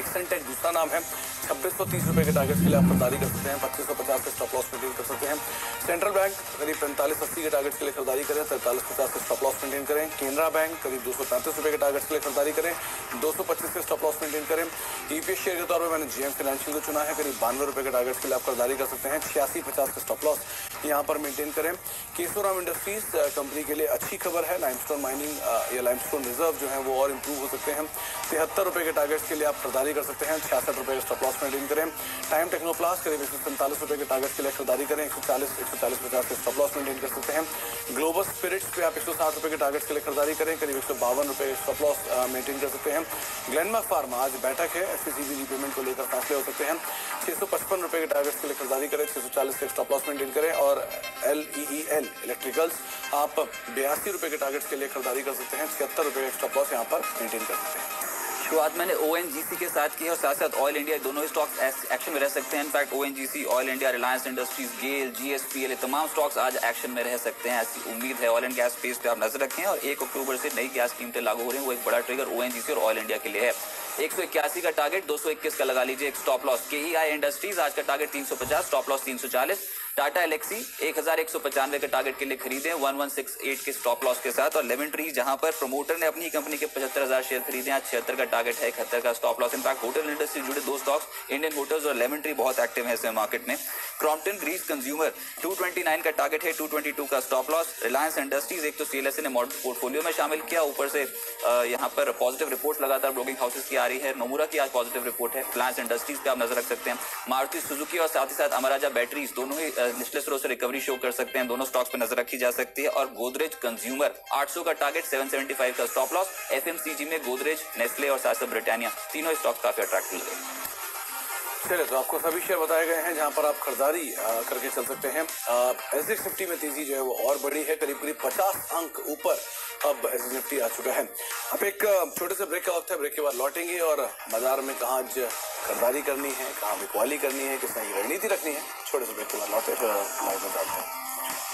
एक्सेंटेक दूसरा नाम है। 2630 रुपए के टारगेट के लिए आप खरीदारी कर सकते हैं। 2550 के स्टॉप लॉस मेंटेन कर सकते हैं। सेंट्रल बैंक करीब 4580 के टारगेट के लिए खरीदारी करें, 4350 के स्टॉप लॉस मेंटेन करें। केनरा बैंक करीब 235 रुपए के टारगेट के लिए खरीदारी करें, 225 के स्टॉप लॉस मेंटेन करें। ईपीएस शेयर के तौर पर मैंने जीएम फाइनेंशियल को चुना है, करीब 92 रुपए के टारगेट के लिए आप खरीदारी कर सकते हैं। 8650 के स्टॉप लॉस यहाँ पर मेंटेन करें। केशोराम इंडस्ट्रीज कंपनी के लिए अच्छी खबर है। लाइमस्टोन माइनिंग या लाइमस्टोन रिजर्व जो है वो और इंप्रूव हो सकते हैं। 73 रुपए के टारगेट के लिए आप खरीदारी कर सकते हैं। 66 रुपए के स्टॉप लॉस मेंटेन करें। टाइम टेक्नोप्लास्ट करीब 147 रुपए के टारगेट के लिए खरीदारी करें, 140-140-50 के स्टॉप लॉस मेंटेन कर सकते हैं। ग्लोबल स्पिरिट्स पे आप 160 रुपए के टारगेट के लिए खरीदारी करें, करीब 152 रुपए के स्टॉप लॉस मेंटेन कर सकते हैं। ग्लेनमार्क फार्मा आज बैठक है, एफसीसीबी रीपेमेंट को लेकर फैसले हो सकते हैं। 655 रुपए के टारगेट के लिए खरीदारी करें, 640 के स्टॉप लॉस मेंटेन करें। और LEEL इलेक्ट्रिकल्स आप 82 रुपए के टारगेट के लिए खरीदारी कर सकते हैं, 76 रुपए का स्टॉप लॉस यहाँ पर मेंटेन कर सकते हैं। शुरुआत मैंने ONGC के साथ की है और साथ साथ ऑयल इंडिया, दोनों ही स्टॉक्स एक्शन में रह सकते हैं। In fact ONGC, Oil India, Reliance Industries, GAIL, GSPL, तमाम स्टॉक्स आज एक्शन में रह सकते हैं, ऐसी उम्मीद है। ऑयल एंड गैस स्पेस पे आप नजर रखें और 1 अक्टूबर से नई गैस कीमतें लागू हो रही हैं, वो एक बड़ा ट्रिगर ONGC और ऑयल इंडिया के लिए है। 181 का टारगेट, 221 का लगा लीजिए एक स्टॉप लॉस। KEI इंडस्ट्रीज आज का target 350, stop loss 340। Tata Elxsi 1195 के टारगेट के लिए खरीदे 1168 के स्टॉप लॉस के साथ। और लेमन ट्री जहां पर प्रमोटर ने अपनी कंपनी के 75,000 शेयर खरीदे, आज 76 का टारगेट है, 71 का stop loss. In fact hotel industry जुड़े दो स्टॉक्स, इंडियन होटल्स और लेमन ट्री, बहुत एक्टिव है इस मार्केट में। क्रॉम्पटन ग्रीस कंज्यूमर 229 का टारगेट है, 222 का स्टॉप लॉस। रिलायंस इंडस्ट्रीज एक तो CLSA ने मॉडल पोर्टफोलियो में शामिल किया, ऊपर से यहाँ पर पॉजिटिव रिपोर्ट लगातार ब्रोकिंग हाउसेस की आ रही है। नोमुरा की आज पॉजिटिव रिपोर्ट है। रिलायंस इंडस्ट्रीज पे आप नजर रख सकते हैं। मारुति सुजुकी और साथ ही साथ अमराजा बैटरीज दोनों ही निचले स्तरों से रिकवरी शो कर सकते हैं, दोनों स्टॉक्स पे नजर रखी जा सकती है। और गोदरेज कंज्यूमर 800 का टारगेट, 775 का स्टॉप लॉस। FMCG में गोदरेज, नेस्ले और साथ साथ ब्रिटानिया, तीनों स्टॉक्स काफी अट्रैक्टिव है। चलिए, तो आपको सभी शेयर बताए गए हैं जहां पर आप खरीदारी करके चल सकते हैं। SGX निफ्टी में तेजी जो है वो और बढ़ी है, करीब 50 अंक ऊपर अब SGX निफ्टी आ चुका है। अब एक छोटे से ब्रेक का वक्त है, ब्रेक के बाद लौटेंगे और बाजार में कहाँ आज खरीदारी करनी है, कहाँ बिकवाली करनी है, किस तरह की रणनीति रखनी है, छोटे से ब्रेक के बाद लौटे लाइव में जाते हैं।